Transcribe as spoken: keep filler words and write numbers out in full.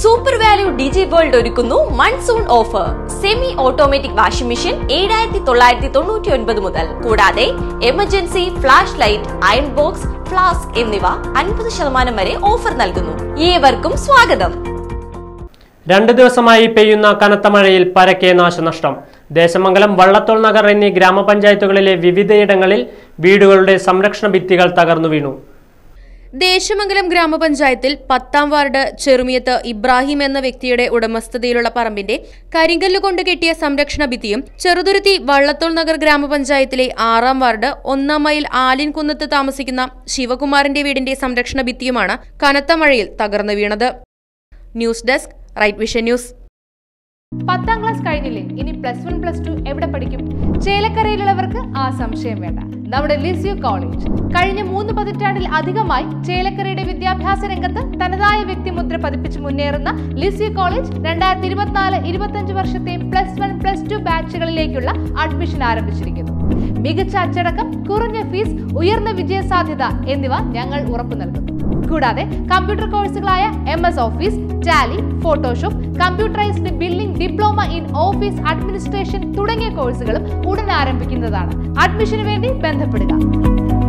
Super value digi world ഒരുക്കുന്നു monsoon offer. Semi automatic washing machine ഏഴായിരത്തി തൊള്ളായിരത്തി തൊണ്ണൂറ്റി ഒൻപത് മുതൽ. കൂടാതെ emergency flash light, iron box, flask എന്നിവ അൻപത് ശതമാനം വരെ ഓഫർ നൽകുന്നു. ഏവർക്കും സ്വാഗതം. രണ്ടു ദിവസമായി പെയ്യുന്ന കനത്ത മഴയിൽ പരക്കെ നാശനഷ്ടം. ദേശമംഗലം, വള്ളത്തോൾ നഗർ എന്നീ ഗ്രാമപഞ്ചായത്തുകളിലെ വിവിധയിടങ്ങളിൽ വീടുകളുടെ സംരക്ഷണ ഭിത്തികൾ തകർന്നു വീണു. ദേശമംഗലം ഗ്രാമപഞ്ചായത്തിൽ പത്താം വാർഡ് ചെറുമിയത്ത് ഇബ്രാഹിം എന്ന വ്യക്തിയുടെ ഉടമസ്ഥതയിലുള്ള പറമ്പിന്റെ കരിങ്കല്ലുകൊണ്ട് കെട്ടിയ സംരക്ഷണ ഭിത്തിയും, ചെറുതുരുത്തി വള്ളത്തോൾ നഗർ ഗ്രാമപഞ്ചായത്തിലെ ആറാം വാർഡ് ഒന്നാം മൈൽ ആലിൻകുന്നത്ത് താമസിക്കുന്ന ശിവകുമാറിന്റെ വീടിന്റെ സംരക്ഷണ ഭിത്തിയുമാണ് കനത്ത മഴയിൽ തകർന്നു വീണത്. News desk, right vision news. പത്താം ക്ലാസ് കഴിഞ്ഞില്ലേ, ഇനി പ്ലസ് വൺ പ്ലസ് ടു എവിടെ പഠിക്കും? ചേലക്കരയിലുള്ളവർക്ക് ആ സംശയം വേണ്ട. നമ്മുടെ ലിസ്യു കോളേജ് കഴിഞ്ഞ മൂന്ന് പതിറ്റാണ്ടിൽ അധികമായി ചേലക്കരയുടെ വിദ്യാഭ്യാസ രംഗത്ത് തനതായ വ്യക്തിമുദ്ര പതിപ്പിച്ച് മുന്നേറുന്ന ലിസ്യു കോളേജ് രണ്ടായിരത്തി ഇരുപത്തിനാല് ഇരുപത്തിയഞ്ച് വർഷത്തെ പ്ലസ് വൺ പ്ലസ് ടു ബാച്ചുകളിലേക്കുള്ള അഡ്മിഷൻ ആരംഭിച്ചിരിക്കുന്നു. മികച്ച അച്ചടക്കം, കുറഞ്ഞ ഫീസ്, ഉയർന്ന വിജയ സാധ്യത എന്നിവ ഞങ്ങൾ ഉറപ്പു നൽകുന്നു. കൂടാതെ കമ്പ്യൂട്ടർ കോഴ്സുകളായ M S office, Tally, Photoshop, computerised billing, diploma in office administration തുടങ്ങിയ കോഴ്സുകളും ഉടൻ ആരംഭിക്കുന്നതാണ്. അഡ്മിഷന് വേണ്ടി ബന്ധപ്പെടുക.